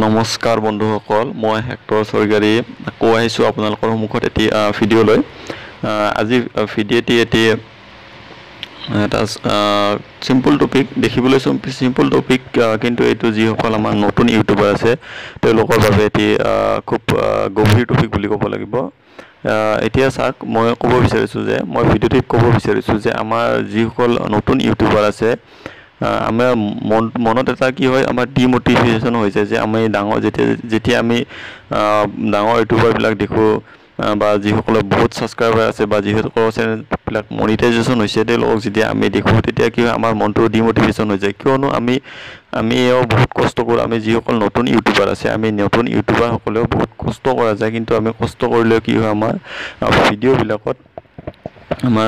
নমস্কাৰ বন্ধুসকল, মই হেক্টৰ চৰকাৰী আকৌ আহিছোঁ আপোনালোকৰ সন্মুখত এটি ভিডিঅ' লৈ। আজি ভিডিঅ'টি এটা চিম্পল টপিক, দেখিবলৈ চিম্পল টপিক, কিন্তু এইটো যিসকল আমাৰ নতুন ইউটিউবাৰ আছে তেওঁলোকৰ বাবে এটি খুব গভীৰ টপিক বুলি ক'ব লাগিব। এতিয়া চাওক, মই ক'ব বিচাৰিছোঁ যে আমাৰ যিসকল নতুন ইউটিউবাৰ আছে আমাৰ মনত এটা কি হয়, আমাৰ ডিমটিভেশ্যন হৈ যায় যে আমি যেতিয়া আমি ডাঙৰ ইউটিউবাৰবিলাক দেখোঁ বা যিসকলৰ বহুত ছাবস্ক্ৰাইবাৰ আছে বা যিসকলৰ চেনেলবিলাক মনিটাইজেশ্যন হৈছে তেওঁলোকক যেতিয়া আমি দেখোঁ, তেতিয়া কি হয়, আমাৰ মনটো ডিমটিভেশ্যন হৈ যায়। কিয়নো আমি বহুত কষ্ট কৰোঁ। আমি যিসকল নতুন ইউটিউবাৰ আছে, আমি নতুন ইউটিউবাৰসকলেও বহুত কষ্ট কৰা যায়, কিন্তু আমি কষ্ট কৰিলেও কি হয়, আমাৰ ভিডিঅ'বিলাকত আমাৰ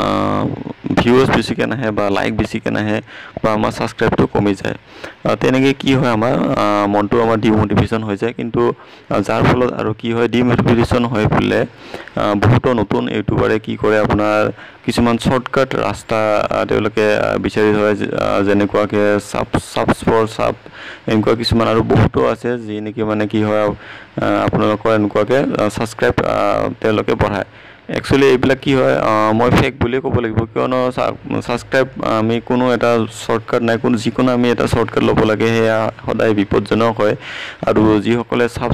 ভিউজ বেছিকৈ নাহে বা লাইক বেছিকৈ নাহে বা আমাৰ ছাবস্ক্ৰাইবটো কমি যায়। তেনেকৈ কি হয়, আমাৰ মনটো আমাৰ ডিমটিভেশ্যন হৈ যায়। কিন্তু যাৰ ফলত আৰু কি হয়, ডিমটিভেশ্যন হৈ পেলাই বহুতো নতুন ইউটিউবাৰে কি কৰে, আপোনাৰ কিছুমান শ্বৰ্টকাট ৰাস্তা তেওঁলোকে বিচাৰি ধৰে, যেনেকুৱাকৈ চাব এনেকুৱা কিছুমান আৰু বহুতো আছে যি নেকি মানে কি হয়, আপোনালোকৰ এনেকুৱাকৈ ছাবস্ক্ৰাইব তেওঁলোকে বঢ়ায়। একচুৱেলি এইবিলাক কি হয়, মই ফেক বুলিয়ে ক'ব লাগিব। কিয়নো ছাবস্ক্ৰাইব আমি কোনো এটা শ্বৰ্টকাট নাই, যিকোনো আমি এটা শ্বৰ্টকাট ল'ব লাগে, সেয়া সদায় বিপদজনক হয়। আৰু যিসকলে চাব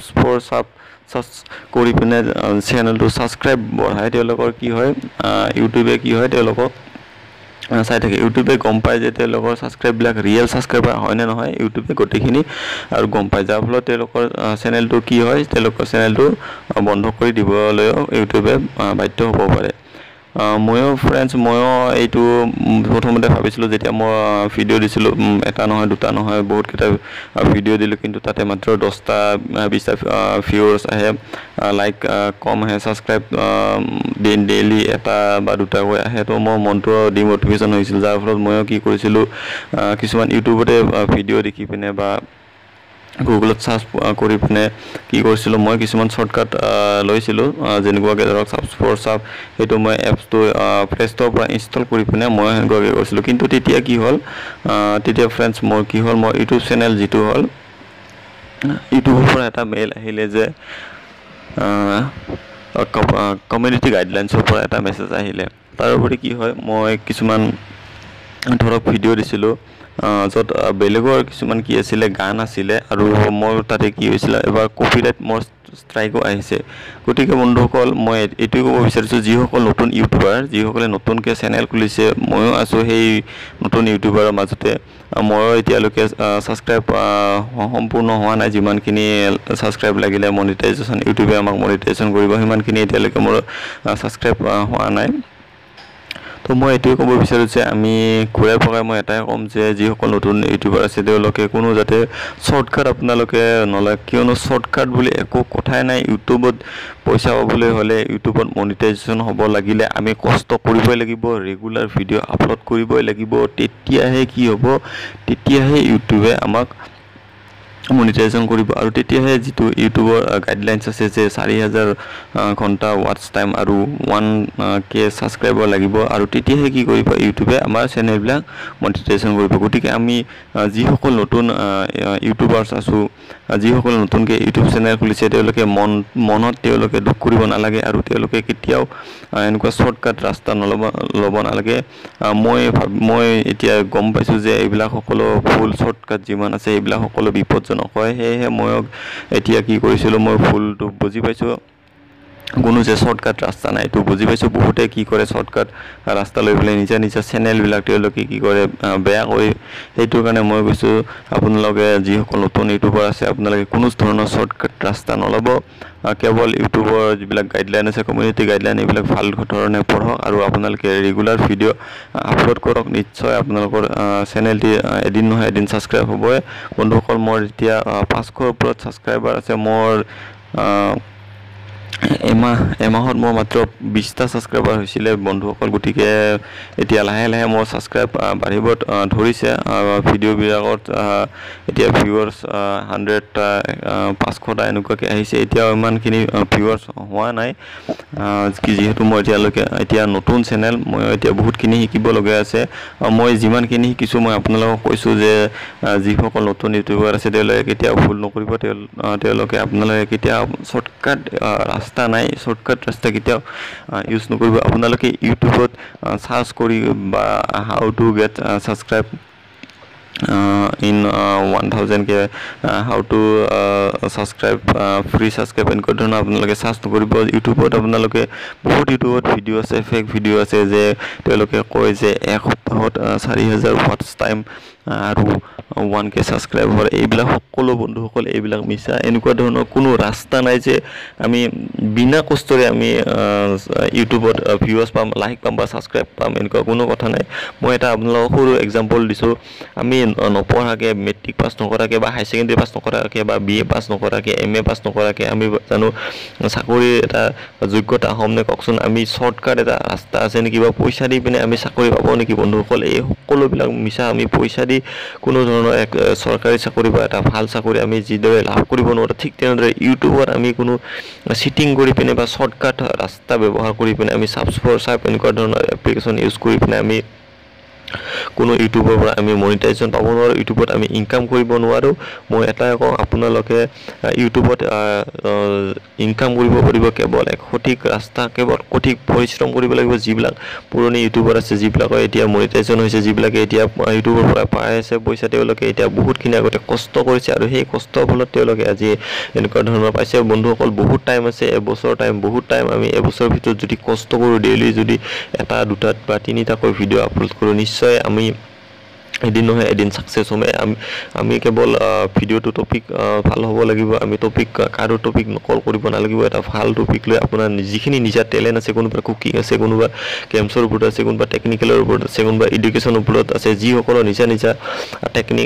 কৰি পিনে চেনেলটো ছাবস্ক্ৰাইব বঢ়ায়, তেওঁলোকৰ কি হয়, ইউটিউবে কি হয়, তেওঁলোকক চাই থাকে। ইউটিউবে গম পায় যে তেওঁলোকৰ ছাবস্ক্ৰাইববিলাক ৰিয়েল ছাবস্ক্ৰাইবাৰ হয় নে নহয়, ইউটিউবে গোটেইখিনি আৰু গম পায়। যাৰ ফলত তেওঁলোকৰ চেনেলটো কি হয়, তেওঁলোকৰ চেনেলটো বন্ধ কৰি দিবলৈও ইউটিউবে বাধ্য হ'ব পাৰে। ময়ো এইটো প্ৰথমতে ভাবিছিলোঁ, যেতিয়া মই ভিডিঅ' দিছিলোঁ, এটা নহয় দুটা নহয় বহুতকেইটা ভিডিঅ' দিলোঁ, কিন্তু তাতে মাত্ৰ 10টা 20টা ভিউৱাৰ্ছ আহে, লাইক কম আহে, ছাবস্ক্ৰাইব ডেইলি এটা বা দুটাকৈ আহে। তো মোৰ মনটো ডিমটিভেশ্যন হৈছিল। যাৰ ফলত ময়ো কি কৰিছিলোঁ, কিছুমান ইউটিউবতে ভিডিঅ' দেখি পিনে বা গুগলত চাৰ্চ কৰি পিনে কি কৰিছিলোঁ, মই কিছুমান শ্বৰ্টকাট লৈছিলোঁ, যেনেকুৱাকৈ ধৰক চাব সেইটো মই এপছটো প্লে ষ্ট'ৰৰ পৰা ইনষ্টল কৰি পিনে মই সেনেকুৱাকৈ কৰিছিলোঁ। কিন্তু তেতিয়া কি হ'ল, ফ্ৰেণ্ডছ মোৰ কি হ'ল, মোৰ ইউটিউব চেনেল যিটো হ'ল, ইউটিউবৰ পৰা এটা মেইল আহিলে যে কমিউনিটি গাইডলাইনছৰ পৰা এটা মেছেজ আহিলে। তাৰোপৰি কি হয়, মই কিছুমান ধৰক ভিডিঅ' দিছিলোঁ, য'ত বেলেগৰ কিছুমান কি আছিলে, গান আছিলে, আৰু মোৰ তাতে কি হৈছিলে, এবাৰ কপিৰাইট মোৰ ষ্ট্ৰাইকো আহিছে। গতিকে বন্ধুসকল, মই এইটোৱে ক'ব বিচাৰিছোঁ, যিসকল নতুন ইউটিউবাৰ, যিসকলে নতুনকৈ চেনেল খুলিছে, ময়ো আছোঁ সেই নতুন ইউটিউবাৰৰ মাজতে। ময়ো এতিয়ালৈকে ছাবস্ক্ৰাইব সম্পূৰ্ণ হোৱা নাই। যিমানখিনি ছাবস্ক্ৰাইব লাগিলে মনিটাইজেশ্যন, ইউটিউবে আমাক মনিটাইজেশ্যন কৰিব, সিমানখিনি এতিয়ালৈকে মোৰ ছাবস্ক্ৰাইব হোৱা নাই। তো মই এইটোৱে ক'ব বিচাৰোঁ যে আমি ঘূৰাই পকাই মই এটাই ক'ম যে যিসকল নতুন ইউটিউবাৰ আছে তেওঁলোকে কোনো যাতে শ্বৰ্টকাট আপোনালোকে নলয়। কিয়নো শ্বৰ্টকাট বুলি একো কথাই নাই। ইউটিউবত পইচা পাবলৈ হ'লে, ইউটিউবত মনিটাইজেশ্যন হ'ব লাগিলে আমি কষ্ট কৰিবই লাগিব, ৰেগুলাৰ ভিডিঅ' আপলোড কৰিবই লাগিব। তেতিয়াহে কি হ'ব, তেতিয়াহে ইউটিউবে আমাক মনিটাইজেশ্যন কৰিব। আৰু তেতিয়াহে যিটো ইউটিউবৰ গাইডলাইনছ আছে যে 4000 ঘণ্টা ৱাটচ টাইম আৰু 1K ছাবস্ক্ৰাইবাৰ লাগিব, আৰু তেতিয়াহে কি কৰিব, ইউটিউবে আমাৰ চেনেলবিলাক মনিটাইজেশ্যন কৰিব। গতিকে আমি যিসকল নতুন ইউটিউবাৰ্ছ আছোঁ, যিসকল নতুনকৈ ইউটিউব চেনেল খুলিছে, তেওঁলোকে মনত তেওঁলোকে দুখ কৰিব নালাগে, আৰু তেওঁলোকে কেতিয়াও এনেকুৱা শ্বৰ্টকাট ৰাস্তা ল'ব নালাগে। মই এতিয়া গম পাইছোঁ যে এইবিলাক সকলো ভুল, শ্বৰ্টকাট যিমান আছে এইবিলাক সকলো বিপদজনক হয়। সেয়েহে মই এতিয়া কি কৰিছিলোঁ, মই ভুলটো বুজি পাইছোঁ, কোনো যে শ্বৰ্টকাট ৰাস্তা নাই এইটো বুজি পাইছোঁ। বহুতে কি কৰে, শ্বৰ্টকাট ৰাস্তা লৈ পেলাই নিজা চেনেলবিলাক তেওঁলোকে কি কৰে, বেয়া কৰি। সেইটোৰ কাৰণে মই কৈছোঁ, আপোনালোকে যিসকল নতুন ইউটিউবাৰ আছে, আপোনালোকে কোনো ধৰণৰ শ্বৰ্টকাট ৰাস্তা নল'ব। কেৱল ইউটিউবৰ যিবিলাক গাইডলাইন আছে, কমিউনিটি গাইডলাইন, এইবিলাক ভাল ধৰণে পঢ়ক, আৰু আপোনালোকে ৰেগুলাৰ ভিডিঅ' আপলোড কৰক। নিশ্চয় আপোনালোকৰ চেনেলটি এদিন নহয় এদিন ছাবস্ক্ৰাইব হ'বই। বন্ধুসকল, মোৰ এতিয়া 500ৰ ওপৰত ছাবস্ক্ৰাইবাৰ আছে। মোৰ এমাহত মোৰ মাত্ৰ 20টা ছাবস্ক্ৰাইবাৰ হৈছিলে বন্ধুসকল গতিকে এতিয়া লাহে লাহে মোৰ ছাবস্ক্ৰাইব বাঢ়িব ধৰিছে ভিডিঅ'বিলাকত এতিয়া ভিউৱাৰ্ছ 100টা 500টা এনেকুৱাকৈ আহিছে এতিয়াও ইমানখিনি ভিউৱাৰ্ছ হোৱা নাই যিহেতু মই এতিয়া নতুন চেনেল মই এতিয়া বহুতখিনি শিকিবলগীয়া আছে মই যিমানখিনি শিকিছোঁ মই আপোনালোকক কৈছোঁ যে যিসকল নতুন ইউটিউবাৰ আছে তেওঁলোকে কেতিয়াও ভুল নকৰিব তেওঁলোকে আপোনালোকে কেতিয়াও শ্বৰ্টকাট ৰাস্তা নাই শ্বৰ্টকাট ৰাস্তা কেতিয়াও ইউজ নকৰিব আপোনালোকে ইউটিউবত সাৰ্চ কৰি বা how to get subscribe in 1000 how to subscribe free subscribe এনেকুৱা ধৰণৰ আপোনালোকে সাৰ্চ কৰিব ইউটিউবত আপোনালোকে বহুত ইউটিউবত ভিডিঅ' আছে ফেক ভিডিঅ' আছে যে তেওঁলোকে কয় যে এক সপ্তাহত 4000 ওয়াচ টাইম আৰু 1K ছাবস্ক্ৰাইবাৰ এইবিলাক সকলো বন্ধুসকল এইবিলাক মিছা এনেকুৱা ধৰণৰ কোনো ৰাস্তা নাই যে আমি বিনা কষ্টৰে আমি ইউটিউবত ভিউৱাৰ্ছ পাম লাইক পাম বা ছাবস্ক্ৰাইব পাম এনেকুৱা কোনো কথা নাই মই এটা আপোনালোকক সৰু এক্সাম্পল দিছোঁ আমি নপঢ়াকে মেট্ৰিক পাছ নকৰাকে বা হাই ছেকেণ্ডেৰী পাছ নকৰাকে বা BA পাছ নকৰাকে MA পাছ নকৰাকে আমি জানো চাকৰি এটা যোগ্যতা হ'ম নে কওকচোন আমি শ্বৰ্টকাট এটা ৰাস্তা আছে নেকি বা পইচা দি পিনে আমি চাকৰি পাব নেকি বন্ধুসকল এই সকলোবিলাক মিছা আমি পইচা দি কোনো ধৰণৰ এক চৰকাৰী চাকৰি বা এটা ভাল চাকৰি আমি যিদৰে লাভ কৰিব নোৱাৰোঁ ঠিক তেনেদৰে ইউটিউবত আমি কোনো চিটিং কৰি পিনে বা শ্বৰ্টকাট ৰাস্তা ব্যৱহাৰ কৰি পিনে আমি ছাবস্ক্ৰাইব এনেকুৱা ধৰণৰ এপ্লিকেশ্যন ইউজ কৰি পিনে আমি কোনো ইউটিউবৰ পৰা আমি মনিটাইজেশ্যন পাব নোৱাৰোঁ ইউটিউবত আমি ইনকাম কৰিব নোৱাৰোঁ মই এটাই কওঁ আপোনালোকে ইউটিউবত ইনকাম কৰিব পাৰিব কেৱল এক সঠিক ৰাস্তা কেৱল সঠিক পৰিশ্ৰম কৰিব লাগিব যিবিলাক পুৰণি ইউটিউবাৰ আছে যিবিলাকৰ এতিয়া মনিটাইজেশ্যন হৈছে যিবিলাকে এতিয়া ইউটিউবৰ পৰা পাই আছে পইচা তেওঁলোকে এতিয়া বহুতখিনি আগতে কষ্ট কৰিছে আৰু সেই কষ্টৰ ফলত তেওঁলোকে আজি এনেকুৱা ধৰণৰ পাইছে বন্ধুসকল বহুত টাইম আছে এবছৰ টাইম বহুত টাইম আমি এবছৰৰ ভিতৰত যদি কষ্ট কৰোঁ ডেইলি যদি এটা দুটা বা তিনিটাকৈ ভিডিঅ' আপলোড কৰোঁ নিশ্চয় আমি এদিন নহয় এদিন সাকসেস হ'ম আমি কেৱল ভিডিঅ'টো টপিক ভাল হ'ব লাগিব আমি টপিক কাৰো টপিক নকল কৰিব নালাগিব এটা ভাল টপিক লৈ আপোনাৰ যিখিনি নিজা টেলেণ্ট আছে কোনোবা কুকিং আছে কোনোবা গেমছৰ ওপৰত আছে কোনোবা টেকনিকেলৰ ওপৰত আছে কোনোবা এডুকেশ্যনৰ ওপৰত আছে যিসকলৰ নিজা টেকনিক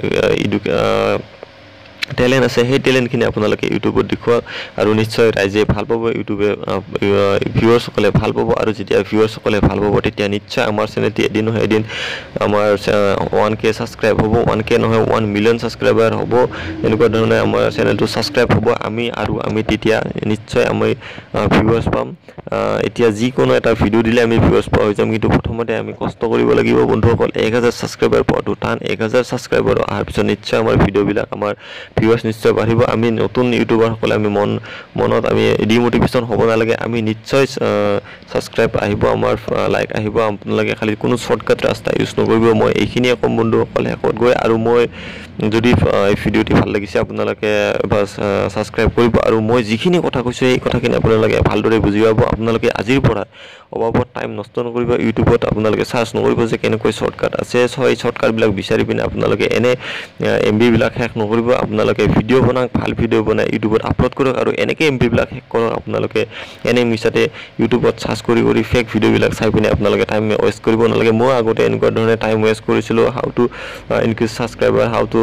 টেলেণ্ট আছে সেই টেলেণ্টখিনি আপোনালোকে ইউটিউবত দেখুৱাওক আৰু নিশ্চয় ৰাইজে ভাল পাব ইউটিউবে ভিউৱাৰ্ছসকলে ভাল পাব আৰু যেতিয়া ভিউৱাৰ্ছসকলে ভাল পাব তেতিয়া নিশ্চয় আমাৰ চেনেলটি এদিন নহয় এদিন আমাৰ 1K ছাবস্ক্ৰাইব হ'ব 1K নহয় 1 মিলিয়ন ছাবস্ক্ৰাইবাৰ হ'ব এনেকুৱা ধৰণে আমাৰ চেনেলটো ছাবস্ক্ৰাইব হ'ব আমি তেতিয়া নিশ্চয় আমি ভিউৱাৰ্ছ পাম এতিয়া যিকোনো এটা ভিডিঅ' দিলে আমি ভিউৱাৰ্ছ পোৱা হৈ যাম কিন্তু প্ৰথমতে আমি কষ্ট কৰিব লাগিব বন্ধুসকল 1000 ছাবস্ক্ৰাইবাৰ পোৱাটো টান 1000 ছাবস্ক্ৰাইবাৰ অহাৰ পিছত নিশ্চয় আমাৰ ভিডিঅ'বিলাক আমাৰ ভিউৱাৰ্ছ নিশ্চয় বাঢ়িব আমি নতুন ইউটিউবাৰসকলে আমি মনত আমি ডিমোটিভেশ্যন হ'ব নালাগে আমি নিশ্চয় ছাবস্ক্ৰাইব আহিব আমাৰ লাইক আহিব আপোনালোকে খালি কোনো শ্বৰ্টকাট ৰাস্তা ইউজ নকৰিব মই এইখিনিয়ে কম বন্ধুসকল শেষত গৈ আৰু মই যদি এই ভিডিঅ'টি ভাল লাগিছে আপোনালোকে বাছ ছাবস্ক্ৰাইব কৰিব আৰু মই যিখিনি কথা কৈছোঁ এই কথাখিনি আপোনালোকে ভালদৰে বুজি পাব আপোনালোকে আজিৰ পৰা অবাবত টাইম নষ্ট নকৰিব ইউটিউবত আপোনালোকে সাৰ্চ নকৰিব যে কেনেকৈ শ্বৰ্টকাট আছে এই শ্বৰ্টকাটবিলাক বিচাৰি পিনে আপোনালোকে এনে MB বিলাক শেষ নকৰিব আপোনালোকে ভিডিঅ' বনাওক ভাল ভিডিঅ' বনাই ইউটিউবত আপলোড কৰক আৰু এনেকৈ MB বিলাক শেষ কৰক আপোনালোকে এনে মিছাতে ইউটিউবত সাৰ্চ কৰি ফেক ভিডিঅ'বিলাক চাই পিনে আপোনালোকে টাইম ৱেষ্ট কৰিব নালাগে মই আগতে এনেকুৱা ধৰণে টাইম ৱেষ্ট কৰিছিলোঁ how to increase subscriber how to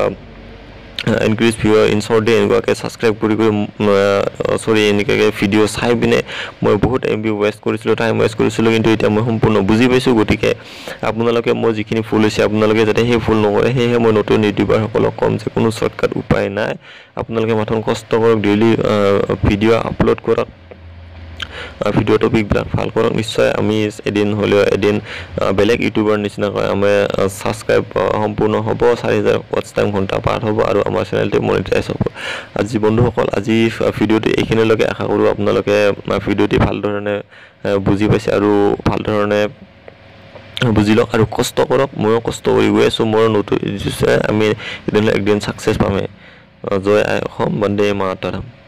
increase viewer in short day এনেকুৱাকৈ ছাবস্ক্ৰাইব কৰি এনেকুৱাকৈ ভিডিঅ' চাই পিনে মই বহুত MB ৱেষ্ট কৰিছিলোঁ টাইম ৱেষ্ট কৰিছিলোঁ কিন্তু এতিয়া মই সম্পূৰ্ণ বুজি পাইছোঁ গতিকে আপোনালোকে মোৰ যিখিনি ভুল হৈছে আপোনালোকে যাতে সেই ভুল নকৰে সেয়েহে মই নতুন ইউটিউবাৰসকলক ক'ম যে কোনো শ্বৰ্টকাট উপায় নাই আপোনালোকে মাথোন কষ্ট কৰক ডেইলি ভিডিঅ' আপলোড কৰক ভিডিঅ' টপিকবিলাক ভাল কৰক নিশ্চয় আমি এদিন হ'লেও এদিন বেলেগ ইউটিউবাৰ নিচিনাকৈ আমাৰ ছাবস্ক্ৰাইব সম্পূৰ্ণ হ'ব 4000 ওয়াচ টাইম ঘণ্টা পাৰ হ'ব আৰু আমাৰ চেনেলটো মনিটাইজ হ'ব আজি বন্ধুসকল আজি ভিডিঅ'টো এইখিনিলৈকে আশা কৰোঁ আপোনালোকে ভিডিঅ'টি ভালধৰণে বুজি পাইছে আৰু ভালধৰণে বুজি লওক আৰু কষ্ট কৰক ময়ো কষ্ট কৰি গৈ আছোঁ মোৰ নতুন আমি এদিন ছাকচেছ পামেই জয় আই অসম বন্দে মাতৰম